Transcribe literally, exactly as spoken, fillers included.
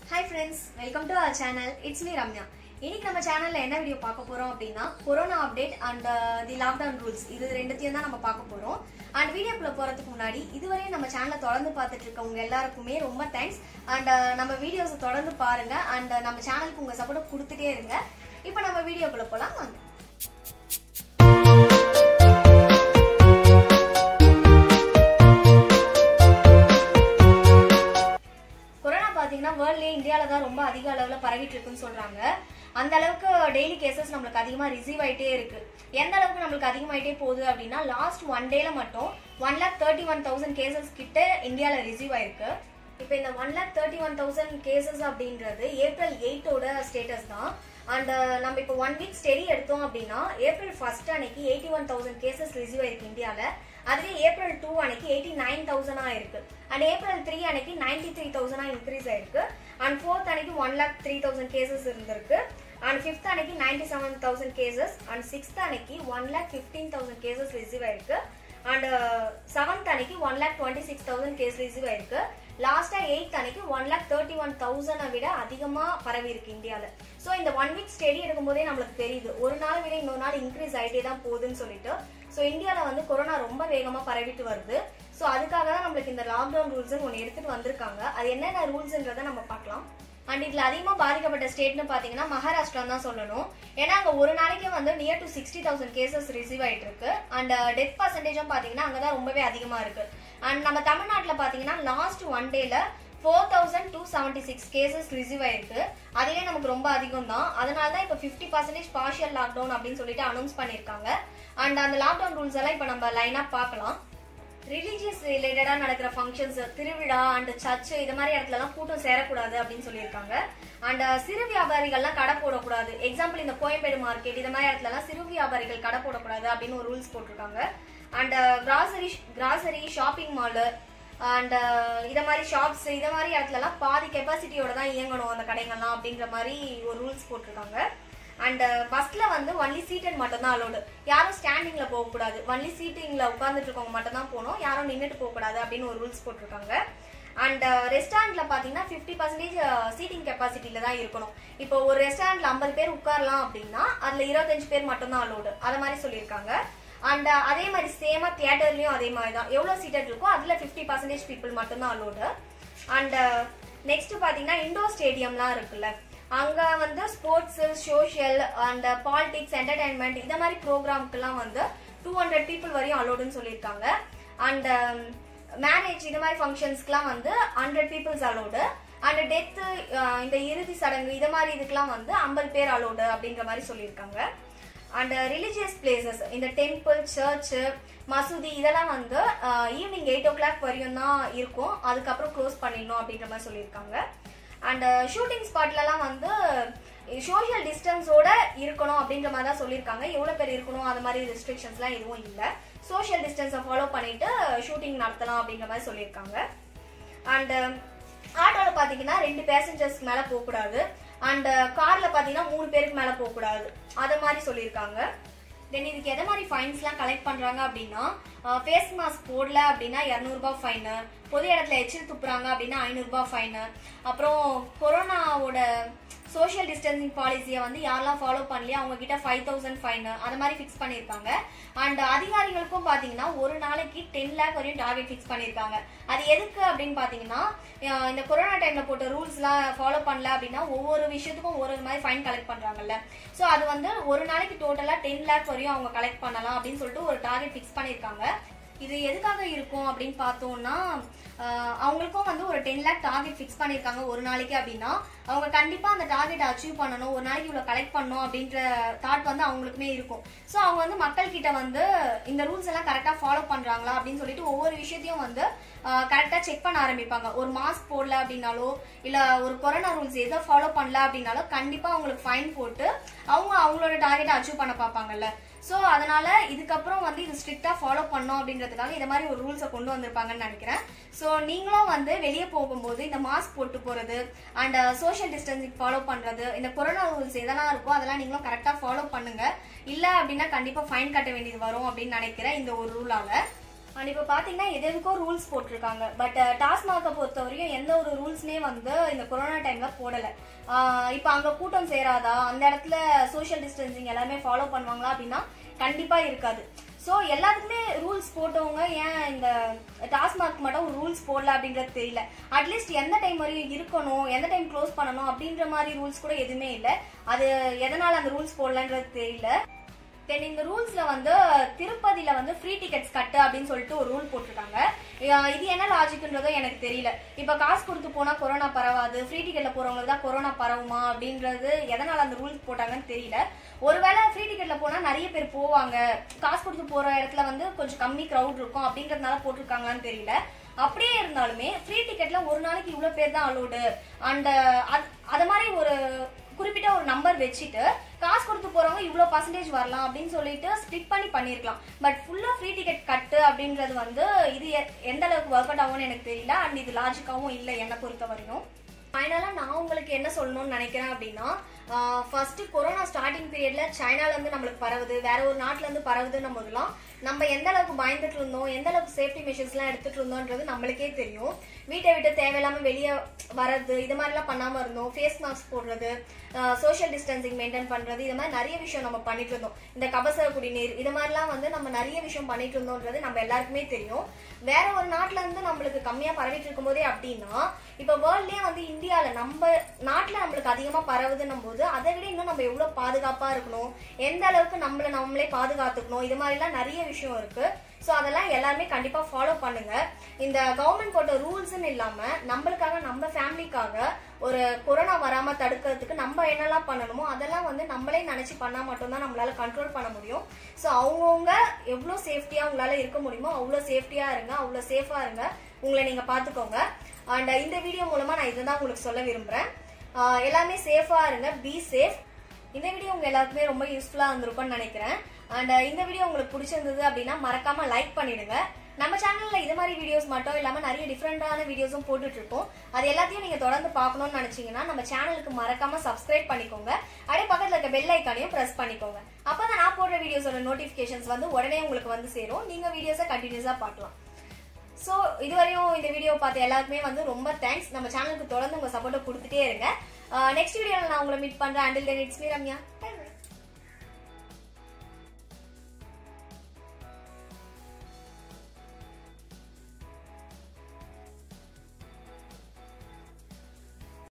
Hi friends, welcome to our channel. It's me Ramya. இன்னைக்கு நம்ம சேனல்ல என்ன வீடியோ பார்க்க போறோம் அப்படினா corona update and the lockdown rules இது ரெண்டுத்தையும் தான் நம்ம பார்க்க போறோம். and வீடியோக்குள்ள போறதுக்கு முன்னாடி இதுவரை நம்ம சேனலை தொடர்ந்து பார்த்துட்டு இருக்கவங்க எல்லாருக்குமே ரொம்ப தேங்க்ஸ். and நம்ம வீடியோஸ் தொடர்ந்து பாருங்க and நம்ம சேனலுக்கு உங்க சப்போர்ட் கொடுத்துட்டே இருங்க. இப்போ நம்ம வீடியோக்குள்ள போலாம் வாங்க. வேர்ல்ட்ல இந்தியால தான் ரொம்ப அதிக அளவுல பரவிட்டு இருக்குன்னு சொல்றாங்க. அந்த அளவுக்கு டெய்லி கேसेस நமக்கு அதிகமா ரிசீவ் ஆயிட்டே இருக்கு. எந்த அளவுக்கு நமக்கு அதிகமாயிட்டே போகுது அப்படினா லாஸ்ட் ஒன் டேல மட்டும் one lakh thirty-one thousand cases கிட்ட இந்தியால ரிசீவ் ஆயிருக்கு. இப்போ இந்த one lakh thirty-one thousand cases அப்படின்றது ஏப்ரல் eighth ஓட ஸ்டேட்டஸ் தான். and நம்ம இப்போ one week ஸ்டடி எடுத்தோம் அப்படினா ஏப்ரல் first அன்னைக்கு eighty-one thousand கேसेஸ் ரிசீவ் ஆயிருக்கு இந்தியால. அதுவே ஏப்ரல் two அன்னைக்கு eighty-nine thousand ஆ இருக்கு. and ஏப்ரல் three அன்னைக்கு ninety-three thousand ஆ இன்கிரீஸ் ஆயிருக்கு. and fourth அன்னைக்கு one lakh three thousand cases இருந்திருக்கு. and fifth அன்னைக்கு ninety-seven thousand cases and sixth அன்னைக்கு one lakh fifteen thousand cases receive ஆயிருக்கு. and seventh அன்னைக்கு one lakh twenty-six thousand case receive ஆயிருக்கு. லாஸ்டா eighth அன்னைக்கு one lakh thirty-one thousand விட அதிகமா பரவி இருக்கு இந்தியால. சோ இந்த ஒன் வீக் ஸ்டடி எடுக்கும்போதே நமக்கு தெரியுது ஒரு நாள் விட இன்னொரு நாள் இன்க்ரீஸ் ஆயிட்டே தான் போகுதுன்னு சொல்லிட்டு. சோ இந்தியால வந்து கொரோனா ரொம்ப வேகமா பரவிட்டு வருது. சோ அதுக்காக தான் நமக்கு இந்த லாக்டவுன் ரூல்ஸ் ஒன்னு எடுத்துட்டு வந்திருக்காங்க. அது என்னென்ன ரூல்ஸ்ன்றத நம்ம பார்க்கலாம். அண்ட் இதுல அதிகமா பாதிக்கப்பட்ட ஸ்டேட்னு பாத்தீங்கன்னா மகாராஷ்டிரா தான் சொல்லணும். ஏன்னா அங்க ஒரு நாளைக்கே வந்து near to sixty thousand cases receive ஆயிட்டு இருக்கு. அண்ட் டெத் பர்சன்டேஜும் பாத்தீங்கன்னா அங்கதான் ரொம்பவே அதிகமா இருக்கு. அண்ட் நம்ம தமிழ்நாட்டுல பாத்தீங்கன்னா லாஸ்ட் ஒன் டேல four thousand two hundred seventy-six cases receive ஆயிருக்கு. அதுவே நமக்கு ரொம்ப அதிகம் தான். அதனாலதான் இப்ப fifty percent பார்ஷியல் லாக்டவுன் அப்படின்னு சொல்லிட்டு அனௌன்ஸ் பண்ணிருக்காங்க. அண்ட் அந்த லாக்டவுன் ரூல்ஸ் எல்லாம் இப்ப நம்ம லைனா பார்க்கலாம். ரிலீஜியஸ் ரிலேட்டடா நடக்கிற ஃபங்க்ஷன்ஸ், திருவிழா அண்ட் சர்ச் இது மாதிரி இடத்துல எல்லாம் கூட்டம் சேரக்கூடாது அப்படின்னு சொல்லியிருக்காங்க. அண்ட் சிறு வியாபாரிகள்லாம் கடை போடக்கூடாது. எக்ஸாம்பிள் இந்த கோயம்பேடு மார்க்கெட் இது மாதிரி இடத்துல எல்லாம் சிறு வியாபாரிகள் கடை போடக்கூடாது அப்படின்னு ஒரு ரூல்ஸ் போட்டிருக்காங்க. And grocery grocery shopping mall and இத மாதிரி ஷாப்ஸ் இத மாதிரி இடத்துல எல்லாம் பாதி கெப்பாசிட்டியோட தான் இயங்கணும் அந்த கடைகள்லாம் அப்படிங்கிற மாதிரி ஒரு ரூல்ஸ் போட்டிருக்காங்க. அண்ட் பஸ்ல வந்து ஒன்லி சீட்டட் மட்டும் தான் அலோடு. யாரும் ஸ்டாண்டிங்ல போக கூடாது. ஒன்லி சீட்டிங்ல உட்கார்ந்துட்டு இருக்கவங்க மட்டும் தான் போகணும். யாரும் நின்றுட்டு போக கூடாது அப்படின்னு ஒரு ரூல்ஸ் போட்டிருக்காங்க. அண்ட் ரெஸ்டாரண்ட்ல பாத்தீங்கன்னா பிப்டி பர்சன்டேஜ் சீட்டிங் கெப்பாசிட்டியில தான் இருக்கணும். இப்போ ஒரு ரெஸ்டாரண்ட்ல ஐம்பது பேர் உட்காரலாம் அப்படின்னா அதுல இருபத்தஞ்சு பேர் மட்டும் தான் அலோடு. அத மாதிரி சொல்லியிருக்காங்க. அண்ட் அதே மாதிரி சேமா தியேட்டர்லயும் அதே மாதிரி தான் எவ்வளவு சீட்டட் இருக்கோ அதுல பிப்டி பர்சன்டேஜ் பீப்புள் மட்டும் தான் அலோடு. அண்ட் நெக்ஸ்ட் பாத்தீங்கன்னா இண்டோர் ஸ்டேடியம்லாம் இருக்குல்ல, அங்க வந்து sports, social and politics, entertainment இந்த மாதிரி ப்ரோக்ராம்க்குலாம் வந்து டூ ஹண்ட்ரட் பீப்புள் வரையும் அலோடுன்னு சொல்லியிருக்காங்க. அண்ட் மேரேஜ் இந்த மாதிரி ஃபங்க்ஷன்ஸ்க்குலாம் வந்து hundred peoples allowed. And death இந்த இறுதி சடங்கு இது மாதிரி இதுக்கெல்லாம் வந்து ஐம்பது பேர் அலோடு அப்படிங்கிற மாதிரி சொல்லியிருக்காங்க. அண்ட் ரிலிஜியஸ் பிளேசஸ் இந்த டெம்பிள், சர்ச், மசூதி இதெல்லாம் வந்து ஈவினிங் எயிட் ஓ கிளாக் வரையும் தான் இருக்கும். அதுக்கப்புறம் க்ளோஸ் பண்ணிடணும் அப்படின்ற மாதிரி சொல்லியிருக்காங்க. அண்ட் ஷூட்டிங் ஸ்பாட்லலாம் வந்து சோஷியல் டிஸ்டன்ஸோட இருக்கணும் அப்படின்ற மாதிரி தான் சொல்லியிருக்காங்க. எவ்வளோ பேர் இருக்கணும் அது மாதிரி ரெஸ்ட்ரிக்ஷன்ஸ்லாம் எதுவும் இல்லை. சோஷியல் டிஸ்டன்ஸை ஃபாலோ பண்ணிட்டு ஷூட்டிங் நடத்தலாம் அப்படின்ற மாதிரி சொல்லியிருக்காங்க. அண்ட் ஆட்டோவில் பார்த்தீங்கன்னா ரெண்டு பேசஞ்சர்ஸ்க்கு மேலே போகக்கூடாது. அண்ட் கார்ல பாத்தீங்கன்னா மூணு பேருக்கு மேல போக கூடாது அத மாதிரி சொல்லியிருக்காங்க. தென் இதுக்கு எதை மாதிரி ஃபைன்ஸ் எல்லாம் கலெக்ட் பண்றாங்க அப்படின்னா ஃபேஸ் மாஸ்க் போடல அப்படின்னா இருநூறு ரூபாய் ஃபைன், பொது இடத்துல எச்சில் துப்புறாங்க அப்படின்னா ஐநூறு ரூபாய் ஃபைன், அப்புறம் கொரோனாவோட சோஷியல் டிஸ்டன்சிங் பாலிசியை வந்து யாரெல்லாம் ஃபாலோ பண்ணலையோ அவங்க கிட்ட ஃபைவ் தௌசண்ட் ஃபைன் அது மாதிரி ஃபிக்ஸ் பண்ணியிருக்காங்க. அண்ட் அதிகாரிகளுக்கும் பாத்தீங்கன்னா ஒரு நாளைக்கு டென் லேக் வரையும் டார்கெட் ஃபிக்ஸ் பண்ணியிருக்காங்க. அது எதுக்கு அப்படின்னு பாத்தீங்கன்னா இந்த கொரோனா டைம்ல போட்ட ரூல்ஸ் எல்லாம் ஃபாலோ பண்ணல அப்படின்னா ஒவ்வொரு விஷயத்துக்கும் ஒரு மாதிரி ஃபைன் கலெக்ட் பண்றாங்கல்ல. சோ அது வந்து ஒரு நாளைக்கு டோட்டலா டென் லேக் வரையும் அவங்க கலெக்ட் பண்ணலாம் அப்படின்னு சொல்லிட்டு ஒரு டார்கெட் ஃபிக்ஸ் பண்ணியிருக்காங்க. இது எதுக்காக இருக்கும் அப்படின்னு பார்த்தோம்னா அவங்களுக்கும் வந்து ஒரு டென் லேக் டார்கெட் ஃபிக்ஸ் பண்ணியிருக்காங்க ஒரு நாளைக்கு அப்படின்னா அவங்க கண்டிப்பா அந்த டார்கெட் அச்சீவ் பண்ணணும், ஒரு நாளைக்கு இவ்வளவு கலெக்ட் பண்ணணும் அப்படின்ற தாட் வந்து அவங்களுக்குமே இருக்கும். ஸோ அவங்க வந்து மக்கள் கிட்ட வந்து இந்த ரூல்ஸ் எல்லாம் கரெக்டா ஃபாலோ பண்றாங்களா அப்படின்னு சொல்லிட்டு ஒவ்வொரு விஷயத்தையும் வந்து கரெக்டா செக் பண்ண ஆரம்பிப்பாங்க. ஒரு மாஸ்க் போடல அப்படின்னாலோ இல்ல ஒரு கொரோனா ரூல்ஸ் எதை ஃபாலோ பண்ணல அப்படின்னாலோ கண்டிப்பா அவங்களுக்கு ஃபைன் போட்டு அவங்க அவங்களோட டார்கெட்டை அச்சீவ் பண்ண பார்ப்பாங்கல்ல. சோ அதனால இதுக்கப்புறம் வந்து இது ஸ்ட்ரிக்டா ஃபாலோ பண்ணோம் அப்படின்றதுக்காக இந்த மாதிரி ஒரு ரூல்ஸை கொண்டு வந்திருப்பாங்கன்னு நினைக்கிறேன். சோ நீங்களும் வந்து வெளியே போகும்போது இந்த மாஸ்க் போட்டு போறது அண்ட் சோஷியல் டிஸ்டன்சிங் ஃபாலோ பண்றது, இந்த கொரோனா ரூல்ஸ் எதெல்லாம் இருக்கோ அதெல்லாம் நீங்களும் கரெக்டா ஃபாலோ பண்ணுங்க. இல்ல அப்படின்னா கண்டிப்பா ஃபைன் கட்ட வேண்டியது வரும் அப்படின்னு நினைக்கிறேன் இந்த ஒரு ரூலால. அண்ட் இப்போ பார்த்தீங்கன்னா எதுக்கோ ரூல்ஸ் போட்டிருக்காங்க. பட் டாஸ்மாகை பொறுத்தவரையும் எந்த ஒரு ரூல்ஸ்னே வந்து இந்த கொரோனா டைம்ல போடலை. இப்போ அங்கே கூட்டம் சேராதா, அந்த இடத்துல சோஷியல் டிஸ்டன்சிங் எல்லாமே ஃபாலோ பண்ணுவாங்களா அப்படின்னா கண்டிப்பா இருக்காது. ஸோ எல்லாத்துக்குமே ரூல்ஸ் போட்டவங்க ஏன் இந்த டாஸ்மாக் மட்டும் ஒரு ரூல்ஸ் போடல அப்படின்றது தெரியல. அட்லீஸ்ட் எந்த டைம் வரையும் இருக்கணும், எந்த டைம் க்ளோஸ் பண்ணணும் அப்படின்ற மாதிரி ரூல்ஸ் கூட எதுவுமே இல்லை. அது எதனால அந்த ரூல்ஸ் போடலன்றது தெரியல. தென் இந்த ரூல்ஸ்ல வந்து திருப்பதியில வந்து ஃப்ரீ டிக்கெட்ஸ் கட்டு அப்படின்னு சொல்லிட்டு ஒரு ரூல் போட்டிருக்காங்க. இது என்ன லாஜிக்ன்றதோ எனக்கு தெரியல. இப்ப காசு கொடுத்து போனா கொரோனா பரவாது, ஃப்ரீ டிக்கெட்ல போறவங்களுக்கு தான் கொரோனா பரவுமா அப்படின்றது எதனால அந்த ரூல்ஸ் போட்டாங்கன்னு தெரியல. ஒருவேளை ஃப்ரீ டிக்கெட்ல போனா நிறைய பேர் போவாங்க, காசு கொடுத்து போற இடத்துல வந்து கொஞ்சம் கம்மி கிரௌட் இருக்கும் அப்படின்றதுனால போட்டிருக்காங்கன்னு தெரியல. அப்படியே இருந்தாலுமே ஃப்ரீ டிக்கெட்ல ஒரு நாளைக்கு இவ்வளவு பேர் தான் அலோடு அண்ட் அது மாதிரி ஒரு குறிப்பிட்ட ஒரு நம்பர் வச்சுட்டு காசு கொடுத்து போறவங்க இவ்வளவு பர்சன்டேஜ் வரலாம் அப்படின்னு சொல்லிட்டு ஸ்பிளிட் பண்ணி பண்ணிருக்கலாம். பட் ஃபுல்லா ஃப்ரீ டிக்கெட் கட்டு அப்படின்றது வந்து இது எந்த அளவுக்கு ஒர்க் அவுட் ஆகும்னு எனக்கு தெரியல. அண்ட் இது லாஜிக்காவும் இல்லை என்னை பொறுத்த வரையும். ஃபைனலா நான் உங்களுக்கு என்ன சொல்லணும்னு நினைக்கிறேன் அப்படின்னா, ஃபர்ஸ்ட் கொரோனா ஸ்டார்டிங் பீரியட்ல சைனால இருந்து நம்மளுக்கு பரவுது, வேற ஒரு நாட்டுல இருந்து பரவுதுன்னும் போதெல்லாம் நம்ம எந்த அளவுக்கு பயந்துட்டு இருந்தோம், எந்த அளவுக்கு சேஃப்டி மெஷர்ஸ் எல்லாம் எடுத்துட்டு இருந்தோம்ன்றது நம்மளுக்கே தெரியும். வீட்டை விட்டு தேவையில்லாம வெளியே வர்றது இது மாதிரி எல்லாம் பண்ணாம இருந்தோம். ஃபேஸ் மாஸ்க் போடுறது, சோஷியல் டிஸ்டன்சிங் மெயின்டைன் பண்றது, இது மாதிரி நிறைய விஷயம் நம்ம பண்ணிட்டு இருந்தோம். இந்த கபசர குடிநீர் இது மாதிரிலாம் வந்து நம்ம நிறைய விஷயம் பண்ணிட்டு இருந்தோம்ன்றது நம்ம எல்லாருக்குமே தெரியும். வேற ஒரு நாட்டுல இருந்து நம்மளுக்கு கம்மியா பரவிட்டு இருக்கும் போதே அப்படின்னா இப்ப வேர்ல்ட்லயே வந்து இந்தியால நம்ம நாட்டுல நம்மளுக்கு அதிகமா பரவுதுன்னும் போது அதை விட இன்னும் நம்ம எவ்வளவு பாதுகாப்பா இருக்கணும், எந்த அளவுக்கு நம்மள நம்மளே பாதுகாத்துக்கணும், இது மாதிரி எல்லாம் நிறைய விஷயம் இருக்கு. சோ அதெல்லாம் எல்லாருமே கண்டிப்பா ஃபாலோ பண்ணுங்க. இந்த கவர்மெண்ட் போட்ட ரூல்ஸ்ன்னு இல்லாம நம்மளுக்காக நம்ம ஃபேமிலிக்காக ஒரு கொரோனா வராம தடுக்கிறதுக்கு நம்ம என்னெல்லாம் பண்ணணுமோ அதெல்லாம் வந்து நம்மளே நினைச்சு பண்ணா மட்டும்தான் நம்மளால கண்ட்ரோல் பண்ண முடியும். சோ அவங்கவுங்க எவ்வளவு சேஃப்டியா உங்களால இருக்க முடியுமோ அவ்வளவு சேஃப்டியா இருங்க, அவ்வளவு சேஃபா இருங்க, உங்களை நீங்க பாத்துக்கோங்க. அண்ட் இந்த வீடியோ மூலமா நான் இதுதான் உங்களுக்கு சொல்ல விரும்புறேன். எல்லாமே சேஃபா இருங்க, பி சேஃப். இந்த வீடியோ உங்க எல்லாருக்குமே ரொம்ப யூஸ்ஃபுல்லா இருந்திருக்கும்னு நினைக்கிறேன். அண்ட் இந்த வீடியோ உங்களுக்கு பிடிச்சிருந்தது அப்படின்னா மறக்காம லைக் பண்ணிடுங்க. நம்ம சேனல்ல இது மாதிரி வீடியோஸ் மட்டும் இல்லாம நிறைய டிஃப்ரெண்டான வீடியோஸும் போட்டுட்டு இருக்கோம். அது எல்லாத்தையும் நீங்க தொடர்ந்து பார்க்கணும்னு நினைச்சீங்கன்னா நம்ம சேனலுக்கு மறக்காம சப்ஸ்கிரைப் பண்ணிக்கோங்க. அப்படியே பக்கத்துல இருக்க பெல் ஐக்கானையும் பிரஸ் பண்ணிக்கோங்க. அப்பதான் நான் போடுற வீடியோஸோட நோட்டிபிகேஷன்ஸ் வந்து உடனே உங்களுக்கு வந்து சேரும். நீங்க வீடியோஸை கண்டினியூஸா பார்க்கலாம். சோ இதுவரையும் இந்த வீடியோ பார்த்த எல்லாருக்குமே வந்து ரொம்ப தேங்க்ஸ். நம்ம சேனலுக்கு தொடர்ந்து உங்க சப்போர்ட்டை கொடுத்துட்டே இருங்க. நெக்ஸ்ட் வீடியோல நான் உங்களை மீட் பண்றேன். Until then, it's me, Ramya.